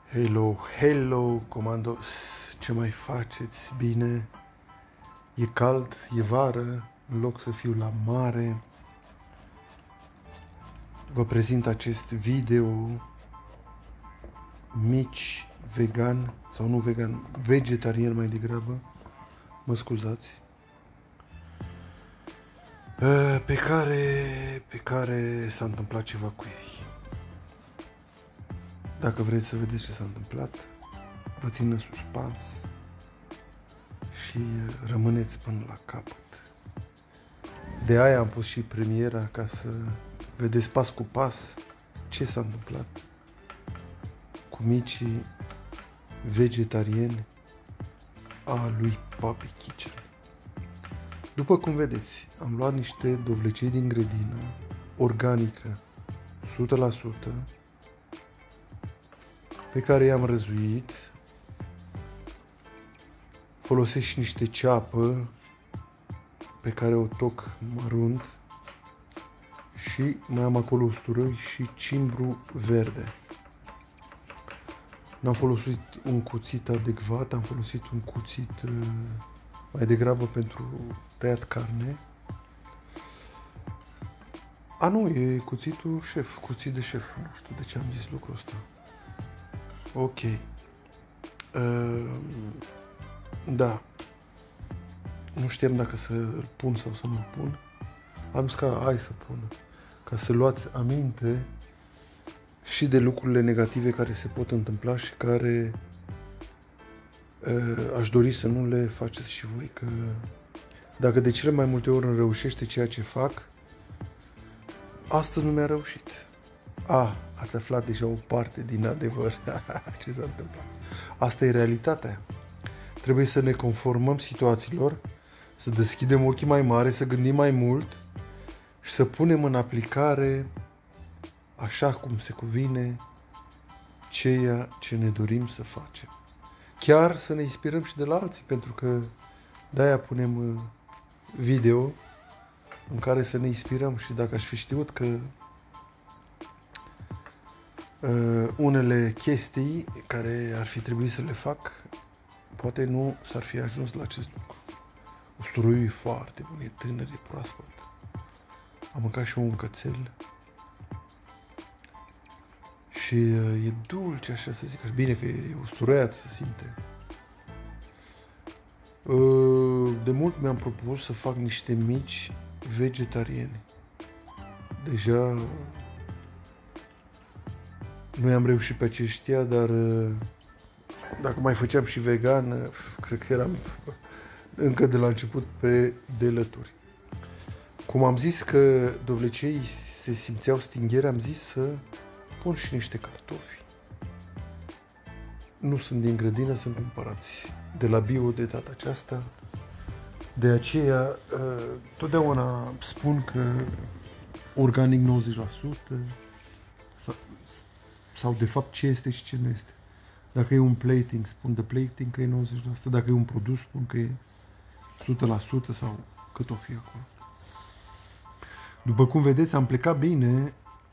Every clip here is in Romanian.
Hello, hello, comandos, ce mai faceți? Bine? E cald, e vară, în loc să fiu la mare, vă prezint acest video mici, vegan, sau nu vegan, vegetarian mai degrabă, mă scuzați, pe care s-a întâmplat ceva cu ei. Dacă vreți să vedeți ce s-a întâmplat, vă țin în suspans și rămâneți până la capăt. De aia am pus și premiera, ca să vedeți pas cu pas ce s-a întâmplat cu micii vegetarieni a lui Papi Kitchen. După cum vedeți, am luat niște dovlecei din grădină, organică, 100%, pe care i-am răzuit. Folosesc și niște ceapă pe care o toc mărunt și mai am acolo usturoi și cimbru verde. N-am folosit un cuțit adecvat, am folosit un cuțit mai degrabă pentru tăiat carne. A, nu, e cuțitul șef, cuțit de șef, nu știu de ce am zis lucrul ăsta. Ok. Da. Nu știam dacă să-l pun sau să nu-l pun. Am zis că hai să pun. Ca să luați aminte și de lucrurile negative care se pot întâmpla și care aș dori să nu le faceți și voi. Că dacă de cele mai multe ori îmi reușește ceea ce fac, astăzi nu mi-a reușit. Ați aflat deja o parte din adevăr. Ce s-a întâmplat? Asta e realitatea. Trebuie să ne conformăm situațiilor, să deschidem ochii mai mari, să gândim mai mult și să punem în aplicare, așa cum se cuvine, ceea ce ne dorim să facem. Chiar să ne inspirăm și de la alții, pentru că de-aia punem video în care să ne inspirăm. Și dacă aș fi știut că unele chestii care ar fi trebuit să le fac, poate nu s-ar fi ajuns la acest lucru. Usturoiul e foarte bun, e tânăr, e proaspăt. Am mâncat și un cățel. Și e dulce, așa să zic. Bine că e usturoiat, se simte. De mult mi-am propus să fac niște mici vegetarieni. Deja nu i-am reușit pe aceștia, dar dacă mai făceam și vegan, cred că eram încă de la început pe delături. Cum am zis că dovlecei se simțeau stinghere, am zis să pun și niște cartofi. Nu sunt din grădină, sunt cumpărați de la bio de data aceasta. De aceea, totdeauna spun că organic 90%, sau de fapt ce este și ce nu este. Dacă e un plating, spun de plating că e 90%, dacă e un produs, spun că e 100% sau cât o fi acolo. După cum vedeți, am plecat bine,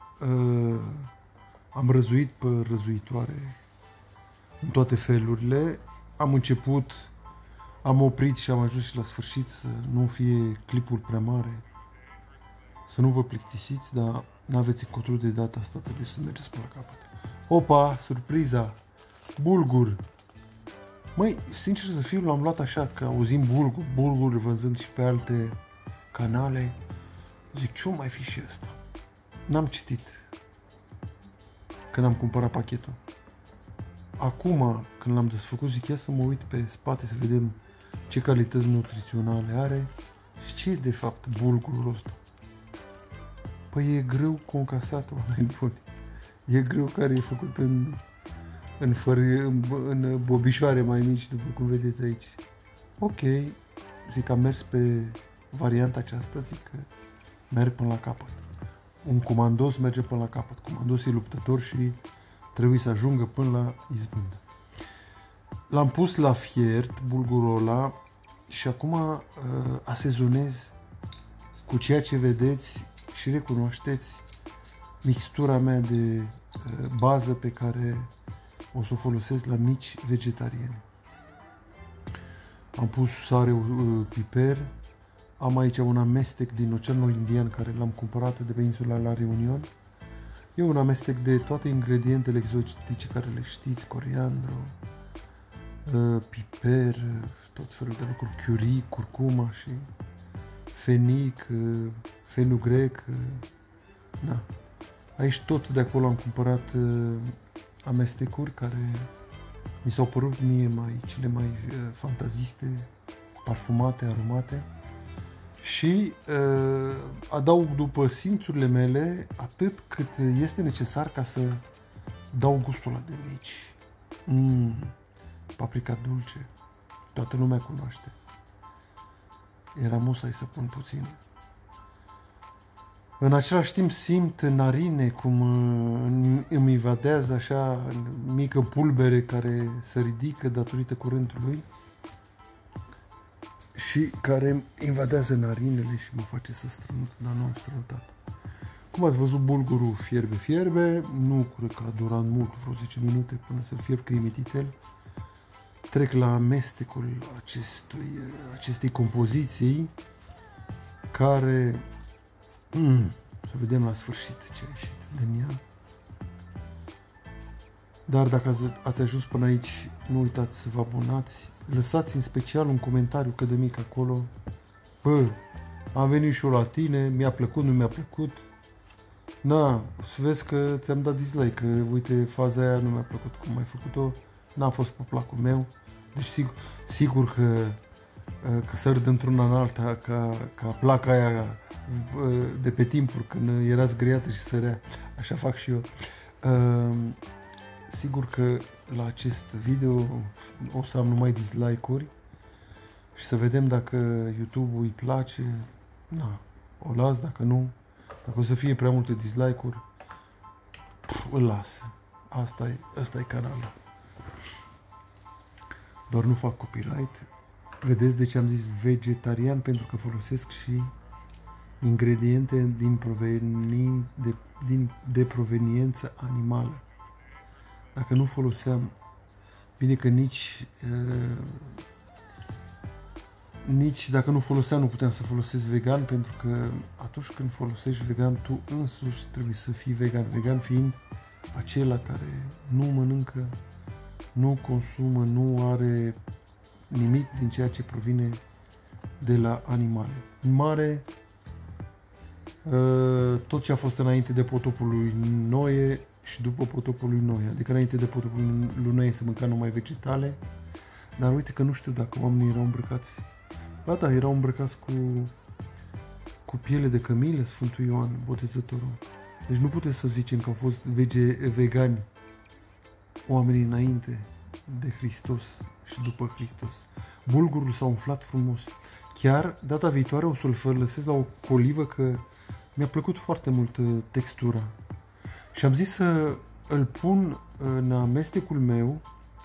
am răzuit pe răzuitoare în toate felurile, am început, am oprit și am ajuns și la sfârșit, să nu fie clipul prea mare, să nu vă plictisiți, dar n-aveți încotro de data asta, trebuie să mergeți până la capăt. Opa, surpriza! Bulgur! Măi, sincer să fiu, l-am luat așa, că auzim bulgur văzând și pe alte canale. Zic, ce-o mai fi și ăsta? N-am citit când am cumpărat pachetul. Acum, când l-am desfăcut, zic, ia să mă uit pe spate să vedem ce calități nutriționale are și ce e de fapt bulgurul ăsta. Păi e grâu concasat, oameni buni. E grâu care e făcut în bobișoare mai mici, după cum vedeți aici. Ok, zic, am mers pe varianta aceasta, zic că merg până la capăt. Un comandos merge până la capăt. Comandos e luptător și trebuie să ajungă până la izbândă. L-am pus la fiert, bulgurul ăla, și acum asezonez cu ceea ce vedeți și recunoașteți mixtura mea de bază pe care o să o folosesc la mici vegetariene. Am pus sare, piper, am aici un amestec din Oceanul Indian care l-am cumpărat de pe insula La Reunion. E un amestec de toate ingredientele exotice care le știți, coriandru, piper, tot felul de lucruri, curry, curcuma și fenic, fenugrec, da. Aici tot de acolo am cumpărat amestecuri care mi s-au părut mie cele mai fantaziste, parfumate, aromate și adaug după simțurile mele atât cât este necesar ca să dau gustul ăla de mici. Paprika dulce, toată lumea cunoaște. Era musai să pun puțin. În același timp simt narine cum îmi invadează așa mică pulbere care se ridică datorită curentului și care invadează narinele și mă face să strănut, dar nu am strănutat. Cum ați văzut, bulgurul fierbe, nu cred că a durat mult, vreo 10 minute până să fierb cremititel. Trec la amestecul acestei compoziții care... să vedem la sfârșit ce a ieșit din ea. Dar dacă ați ajuns până aici, nu uitați să vă abonați. Lăsați în special un comentariu cât de mic acolo. Bă, am venit și eu la tine, mi-a plăcut, nu mi-a plăcut. Na, să vezi că ți-am dat dislike, că uite, faza aia nu mi-a plăcut cum ai făcut-o. N-a fost pe placul meu. Deci sigur că sări dintr-una în alta ca placa aia de pe timpuri când era zgriată și sărea. Așa fac și eu. Sigur că la acest video o să am numai dislike-uri și să vedem dacă YouTube-ul îi place. Na, o las, dacă nu. Dacă o să fie prea multe dislike-uri, îl las. Asta e canalul. Doar nu fac copyright. Vedeți de ce am zis vegetarian? Pentru că folosesc și ingrediente de proveniență animală. Dacă nu foloseam, bine că nici dacă nu foloseam, nu puteam să folosesc vegan, pentru că atunci când folosești vegan, tu însuși trebuie să fii vegan. Vegan fiind acela care nu mănâncă, nu consumă, nu are nimic din ceea ce provine de la animale. În mare, tot ce a fost înainte de potopul lui Noe și după potopul lui Noe, adică înainte de potopul lui Noe se mânca numai vegetale, dar uite că nu știu dacă oamenii erau îmbrăcați. Ba da, erau îmbrăcați cu piele de cămilă, Sfântul Ioan Botezătorul. Deci nu putem să zicem că au fost vegani oamenii înainte de Hristos și după Hristos. Bulgurul s-a umflat frumos. Chiar data viitoare o să-l lăsez la o colivă, că mi-a plăcut foarte mult textura. Și am zis să îl pun în amestecul meu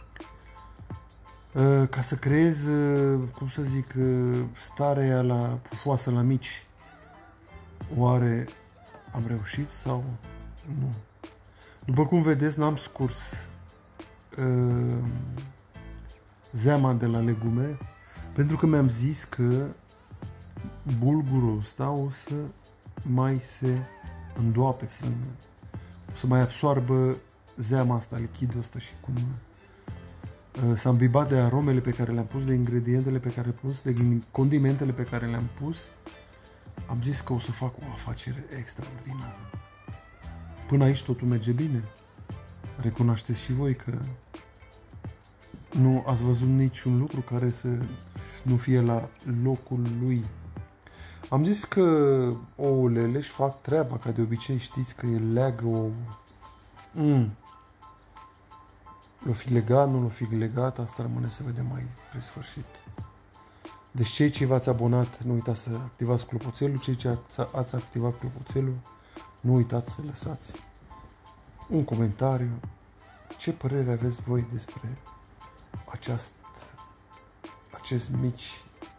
ca să creez, cum să zic, starea la pufoasă la mici. Oare am reușit sau nu? După cum vedeți, n-am scurs zeama de la legume, pentru că mi-am zis că bulgurul ăsta o să mai se îndoape, să mai absoarbă zeama asta, lichidul ăsta, și cum s-a îmbibat de aromele pe care le-am pus, de ingredientele pe care le-am pus, de condimentele pe care le-am pus. Am zis că o să fac o afacere extraordinară. Până aici totul merge bine. Recunoașteți și voi că nu ați văzut niciun lucru care să nu fie la locul lui. Am zis că ouăle își fac treaba, ca de obicei, știți că el leagă ouă. L-o fi legat, nu l-o fi legat, asta rămâne să vedem mai spre sfârșit. Deci cei ce v-ați abonat, nu uitați să activați clopoțelul, cei ce ați activat clopoțelul, nu uitați să lăsați un comentariu. Ce părere aveți voi despre acest mici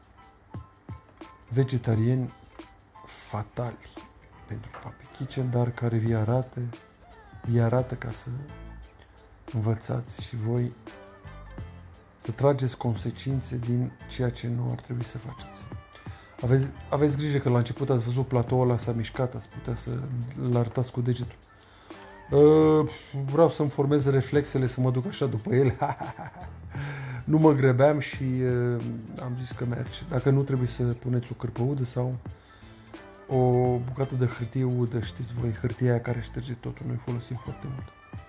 vegetariani fatali pentru Papi Kitchen, dar care vi arată ca să învățați și voi să trageți consecințe din ceea ce nu ar trebui să faceți. Aveți grijă că la început ați văzut platoul ăla s-a mișcat, ați putea să-l arătați cu degetul. Vreau să-mi formez reflexele să mă duc așa după el. Nu mă grăbeam și am zis că merge. Dacă nu, trebuie să puneți o cârpă udă sau o bucată de hârtie udă, știți voi, hârtia aia care șterge totul, noi folosim foarte mult.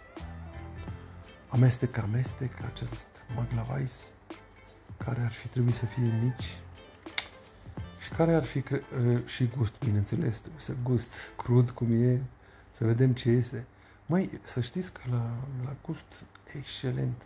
Amestec acest maglavais, care ar fi trebuit să fie mici și care ar fi și gust, bineînțeles, trebuie să gust crud cum e, să vedem ce iese. Măi, să știți că la gust excelent,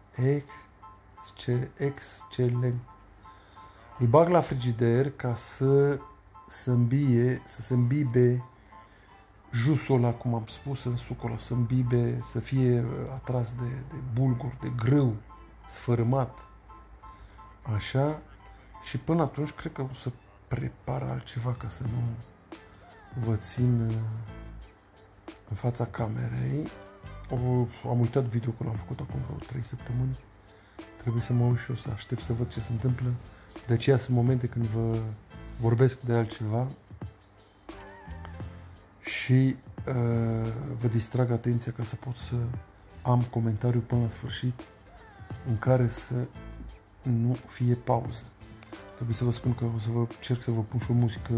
excelent. Îl bag la frigider ca să se îmbibe jusul ăla, cum am spus, în sucul ăla, să îmbibe, să fie atras de bulgur, de grâu, sfărâmat. Așa. Și până atunci cred că o să prepar altceva ca să nu vă țin în fața camerei. Am uitat video că l-am făcut acum vreo 3 săptămâni. Trebuie să mă uit și eu să aștept să văd ce se întâmplă. De aceea sunt momente când vă vorbesc de altceva și vă distrag atenția ca să pot să am comentariu până la sfârșit în care să nu fie pauză. Trebuie să vă spun că o să vă încerc să vă pun și o muzică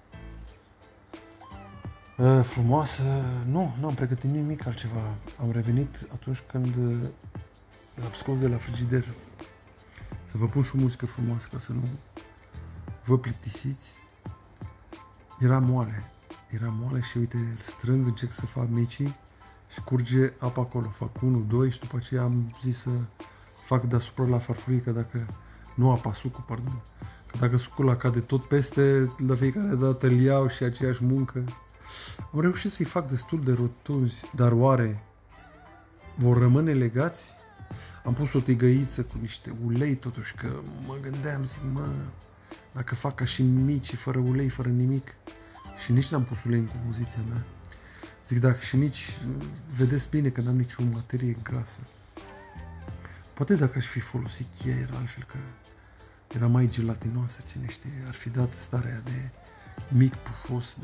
frumoasă. Nu am pregătit nimic altceva. Am revenit atunci când l-am scos de la frigider. Să vă pun și o muzică frumoasă ca să nu vă plictisiți. Era moale și uite, îl strâng, încerc să fac micii și curge apa acolo. Fac 1, 2 și după aceea am zis să fac deasupra la farfurie, că dacă nu apa, sucul, pardon. Că dacă sucul ăla cade tot peste, la fiecare dată îl iau și aceeași muncă. Am reușit să-i fac destul de rotunzi, dar oare vor rămâne legați? Am pus o tigăiță cu niște ulei totuși, că mă gândeam, zic, dacă fac ca și mici, fără ulei, fără nimic, și nici n-am pus ulei în compoziția mea. Zic, dacă și nici, vedeți bine că n-am nicio materie grasă. Poate dacă aș fi folosit cheia, era altfel, că era mai gelatinoasă, cine știe, ar fi dat starea de mic pufos.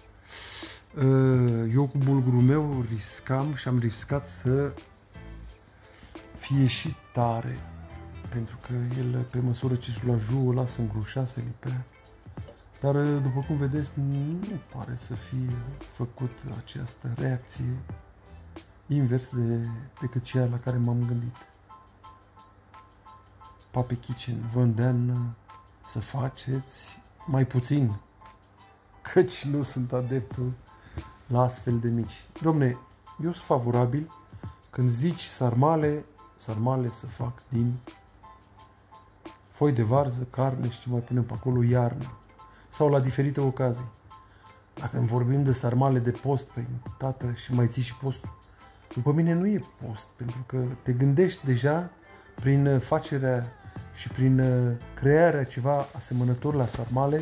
Eu cu bulgurul meu riscam și am riscat să fie și tare, pentru că el, pe măsură ce își lua jul, ăla se îngrușa, se lipea. Dar, după cum vedeți, nu pare să fie făcut această reacție invers decât cea la care m-am gândit. Papi Kitchen vă îndeamnă să faceți mai puțin, căci nu sunt adeptul la astfel de mici. Dom'le, eu sunt favorabil când zici sarmale să fac din foi de varză, carne și ce mai punem pe acolo, iarnă sau la diferite ocazii. Dacă vorbim de sarmale de post, păi, tată, și mai ții și post, după mine nu e post, pentru că te gândești deja prin facerea și prin crearea ceva asemănător la sarmale,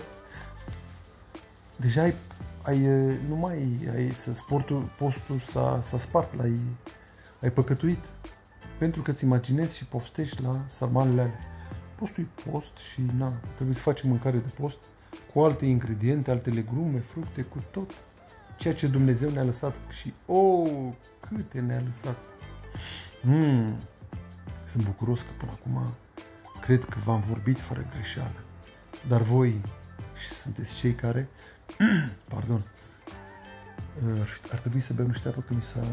deja nu mai ai postul s-a spart, ai păcătuit, pentru că îți imaginezi și poftești la sarmalele alea. Postul e post și trebuie să facem mâncare de post cu alte ingrediente, alte legume, fructe, cu tot ceea ce Dumnezeu ne-a lăsat și câte ne-a lăsat. Sunt bucuros că până acum cred că v-am vorbit fără greșeală, dar voi și sunteți cei care pardon, ar trebui să bem niște apă, că mi s-a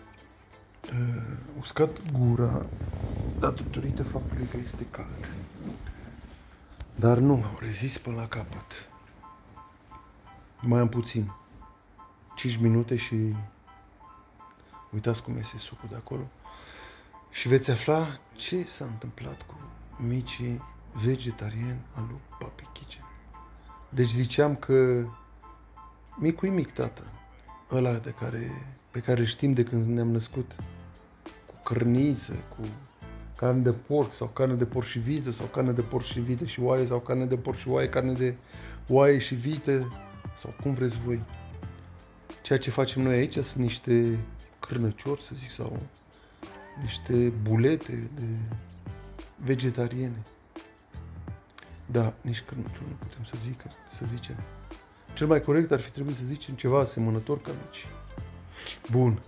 uscat gura datorită faptului că este cald. Dar nu, rezist până la capăt. Mai am puțin. 5 minute și uitați cum iese sucul de acolo. Și veți afla ce s-a întâmplat cu micii vegetariani al lui Papi Kitchen. Deci ziceam că micul e mic, tată. Ăla pe care îl știm de când ne-am născut. Cu cărniță, cu carne de porc sau carne de porc și vită sau carne de porc și vită și oaie sau carne de porc și oaie, carne de oaie și vită sau cum vreți voi. Ceea ce facem noi aici sunt niște cârnăciori, să zic, sau niște bulete de vegetariene. Da, nici Crânciun nu putem să zicem. Cel mai corect ar fi trebuit să zicem ceva asemănător ca mici. Bun.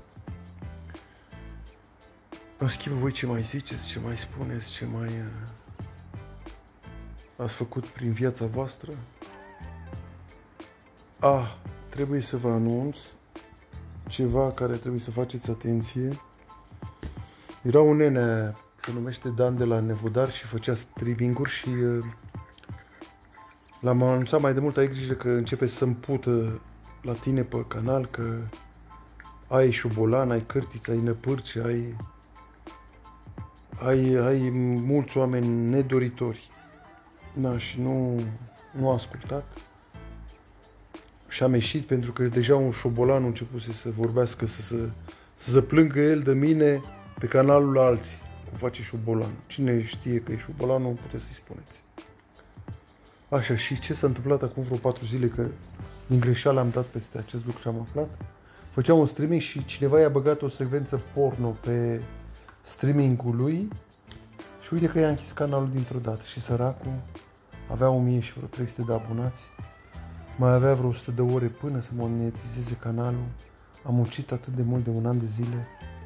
În schimb, voi ce mai ziceți, ce mai spuneți, ce mai ați făcut prin viața voastră? Trebuie să vă anunț ceva care trebuie să faceți atenție. Era un nene, se numește Dan de la Nevodar și făcea streaming-uri și l-am anunțat mai de mult, ai grijă că începe să-mi pută la tine pe canal, că ai șobolan, ai cârtiță, ai năpârce, ai mulți oameni nedoritori. Da, și nu a ascultat. Și am ieșit pentru că deja un șobolan a început să vorbească, să se plângă el de mine pe canalul alții, cum face șobolan. Cine știe că e șobolan, nu puteți să-i spuneți. Așa, și ce s-a întâmplat acum vreo 4 zile, că din greșeală am dat peste acest lucru și am aflat. Făceam un streaming și cineva i-a băgat o secvență porno pe streaming-ul lui și uite că i-a închis canalul dintr-o dată și săracul avea 1000 și vreo 300 de abonați, mai avea vreo 100 de ore până să monetizeze canalul. A muncit atât de mult de un an de zile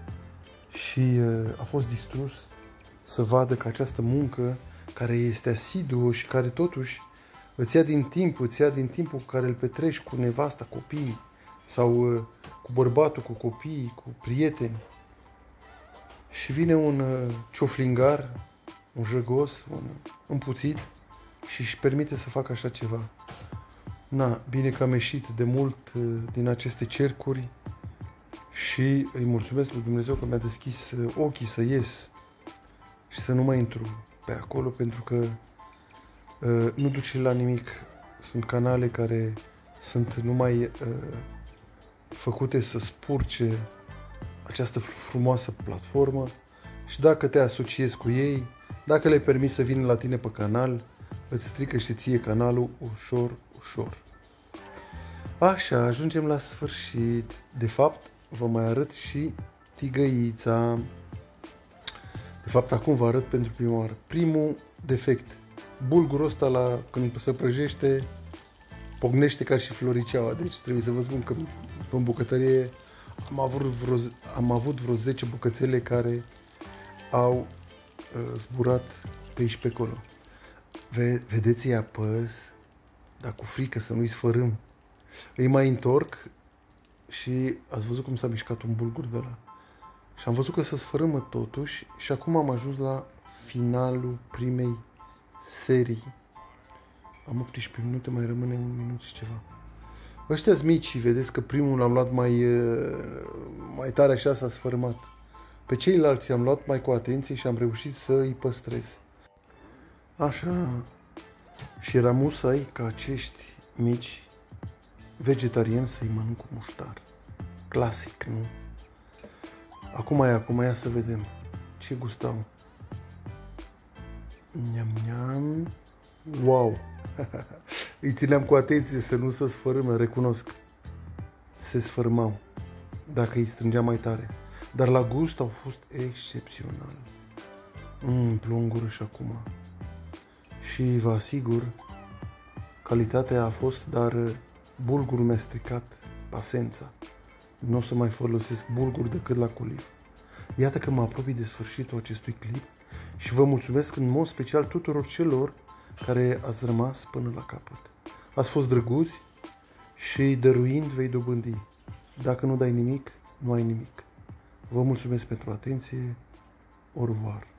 și a fost distrus să vadă că această muncă, care este asiduă și care totuși îți ia din timpul care îl petreci cu nevasta, copiii, sau cu bărbatul, cu copiii, cu prieteni. Și vine un cioflingar, un jăgos, un împuțit și își permite să facă așa ceva. Na, bine că am ieșit de mult din aceste cercuri și îi mulțumesc lui Dumnezeu că mi-a deschis ochii să ies și să nu mai intru pe acolo, pentru că nu duce la nimic. Sunt canale care sunt numai făcute să spurce această frumoasă platformă și dacă te asociezi cu ei, dacă le permiți să vină la tine pe canal, îți strică și ție canalul ușor, ușor. Așa, ajungem la sfârșit. De fapt, vă mai arăt și tigăița. De fapt, acum vă arăt pentru prima oară. Primul defect. Bulgurul ăsta, când se prăjește, pognește ca și floriceaua. Deci trebuie să vă spun că în bucătărie am avut vreo 10 bucățele care au zburat pe aici pe acolo. Vedeți, îi apăs, dar cu frică să nu-i sfărâm. Îi mai întorc și ați văzut cum s-a mișcat un bulgur de ăla. Și am văzut că se sfărâmă totuși și acum am ajuns la finalul primei serii. Am 18 minute, mai rămâne un minut și ceva. Ăștia-s mici, vedeți că primul l-am luat mai tare, așa s-a sfărâmat. Pe ceilalți am luat mai cu atenție și am reușit să îi păstrez. Așa. Și era musai ca acești mici vegetariani să-i mănânc cu muștar. Clasic, nu? Acum ia să vedem ce gustau. Niam. Wow! Îi țineam cu atenție să nu se sfărâme, recunosc. Se sfărâmau dacă îi strângeam mai tare. Dar la gust au fost excepțional. Plungură și acum. Și vă asigur, calitatea a fost, dar bulgurul mi-a stricat pasența. Nu o să mai folosesc bulgur decât la culiv. Iată că mă apropii de sfârșitul acestui clip și vă mulțumesc în mod special tuturor celor care ați rămas până la capăt. Ați fost drăguți și dăruind vei dobândi. Dacă nu dai nimic, nu ai nimic. Vă mulțumesc pentru atenție. Au revoir.